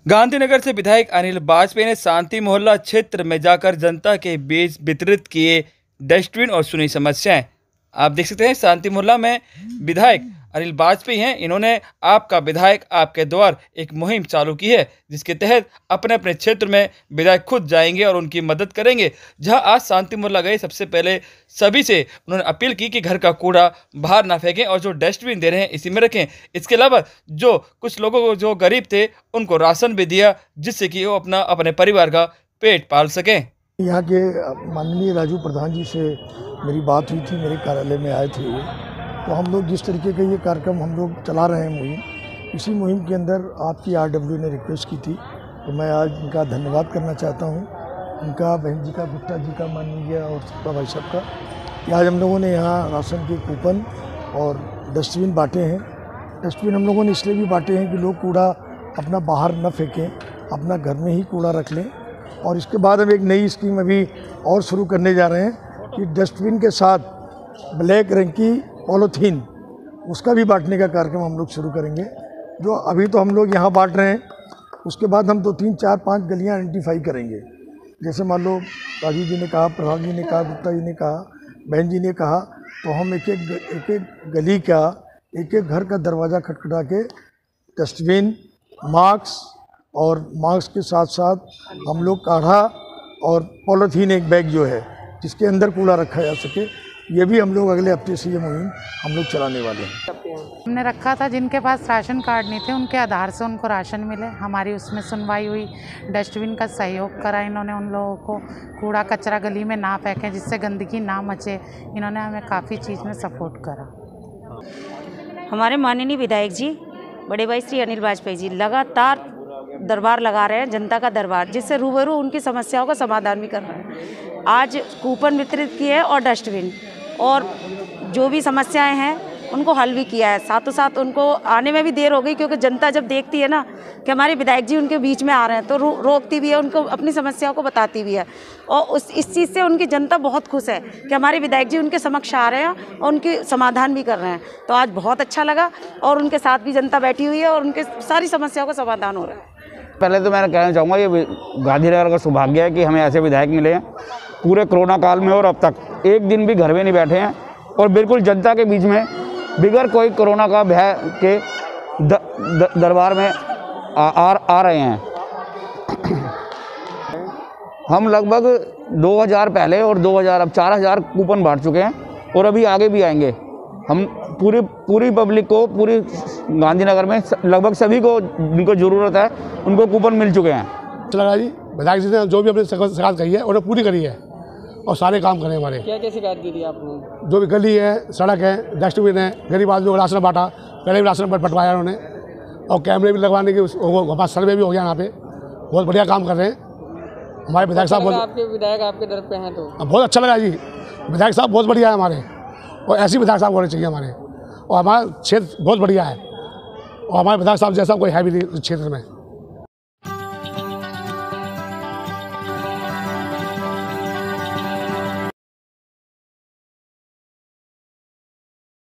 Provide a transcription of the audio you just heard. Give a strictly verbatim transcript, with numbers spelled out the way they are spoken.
गांधीनगर से विधायक अनिल वाजपेयी ने शांति मोहल्ला क्षेत्र में जाकर जनता के बीच वितरित किए डस्टबिन और सुनी समस्याएं। आप देख सकते हैं शांति मोहल्ला में विधायक अनिल वाजपेयी हैं। इन्होंने आपका विधायक आपके द्वार एक मुहिम चालू की है, जिसके तहत अपने अपने क्षेत्र में विधायक खुद जाएंगे और उनकी मदद करेंगे। जहां आज शांति मोहल्ला गए, सबसे पहले सभी से उन्होंने अपील की कि घर का कूड़ा बाहर ना फेंकें और जो डस्टबिन दे रहे हैं इसी में रखें। इसके अलावा जो कुछ लोगों को जो गरीब थे उनको राशन भी दिया, जिससे कि वो अपना अपने परिवार का पेट पाल सकें। यहाँ के माननीय राजू प्रधान जी से मेरी बात हुई थी, मेरे कार्यालय में आए थे। तो हम लोग जिस तरीके का ये कार्यक्रम हम लोग चला रहे हैं मुहिम, इसी मुहिम के अंदर आपकी आरडब्ल्यू ने रिक्वेस्ट की थी, तो मैं आज इनका धन्यवाद करना चाहता हूँ, इनका बहन जी का, गुप्ता जी का, माननीय और सत्ता भाई साहब का, कि आज हम लोगों ने यहाँ राशन के कूपन और डस्टबिन बांटे हैं। डस्टबिन हम लोगों ने इसलिए भी बांटे हैं कि लोग कूड़ा अपना बाहर न फेंकें, अपना घर में ही कूड़ा रख लें। और इसके बाद हम एक नई स्कीम अभी और शुरू करने जा रहे हैं कि डस्टबिन के साथ ब्लैक रंग की पॉलीथीन, उसका भी बांटने का कार्यक्रम हम लोग शुरू करेंगे। जो अभी तो हम लोग यहाँ बांट रहे हैं, उसके बाद हम दो तीन चार पांच गलियाँ आइडेंटिफाई करेंगे। जैसे मान लो राजू जी ने कहा, प्रधान जी ने कहा, गुप्ता जी ने कहा, बहन जी ने कहा, तो हम एक एक एक एक गली का, एक एक घर का दरवाज़ा खटखटा के डस्टबिन, मास्क और मास्क के साथ साथ हम लोग काढ़ा और पॉलीथीन एक बैग जो है जिसके अंदर कूड़ा रखा जा सके, ये भी हम लोग अगले हफ्ते से ये मुहिम हम लोग चलाने वाले हैं। हमने रखा था जिनके पास राशन कार्ड नहीं थे, उनके आधार से उनको राशन मिले। हमारी उसमें सुनवाई हुई, डस्टबिन का सहयोग करा इन्होंने उन लोगों को, कूड़ा कचरा गली में ना फेंकें जिससे गंदगी ना मचे। इन्होंने हमें काफ़ी चीज़ में सपोर्ट करा। हमारे माननीय विधायक जी बड़े भाई श्री अनिल वाजपेयी जी लगातार दरबार लगा रहे हैं, जनता का दरबार, जिससे रूबरू उनकी समस्याओं का समाधान भी कर रहे हैं। आज कूपन वितरित किए और डस्टबिन और जो भी समस्याएं हैं उनको हल भी किया है। साथों साथ उनको आने में भी देर हो गई, क्योंकि जनता जब देखती है ना कि हमारे विधायक जी उनके बीच में आ रहे हैं तो रो, रोकती भी है, उनको अपनी समस्याओं को बताती भी है। और उस इस चीज़ से उनकी जनता बहुत खुश है कि हमारे विधायक जी उनके समक्ष आ रहे हैं और उनकी समाधान भी कर रहे हैं। तो आज बहुत अच्छा लगा और उनके साथ भी जनता बैठी हुई है और उनके सारी समस्याओं का समाधान हो रहा है। पहले तो मैं कहना चाहूँगा ये गांधीनगर का सौभाग्य है कि हमें ऐसे विधायक मिले हैं। पूरे कोरोना काल में और अब तक एक दिन भी घर में नहीं बैठे हैं और बिल्कुल जनता के बीच में बिगड़ कोई कोरोना का भय के द, द, दरबार में आ, आ, आ रहे हैं। हम लगभग दो हज़ार पहले और दो हज़ार अब चार हज़ार कूपन बांट चुके हैं और अभी आगे भी आएंगे। हम पूरी पूरी पब्लिक को, पूरी गांधीनगर में लगभग सभी को जिनको ज़रूरत है उनको कूपन मिल चुके हैं। लगा जी विधायक जी ने जो भी अपनी शिकायत कही है उन्हें पूरी करी है और सारे काम करें हमारे। क्या क्या शिकायत की थी आपने? जो भी गली है, सड़क है, डस्टबिन है, गरीब आदमी को राशन बांटा, पहले भी राशन बंटवाया उन्होंने, और कैमरे भी लगवाने के पास सर्वे भी हो गया। यहाँ पे बहुत बढ़िया काम कर रहे हैं हमारे विधायक साहब। आपके विधायक आपके तरफ पे हैं तो बहुत अच्छा लगा जी। विधायक साहब बहुत बढ़िया है हमारे, और ऐसे विधायक साहब होने चाहिए हमारे। और हमारा क्षेत्र बहुत बढ़िया है और हमारे विधायक साहब जैसा कोई है भी नहीं क्षेत्र में।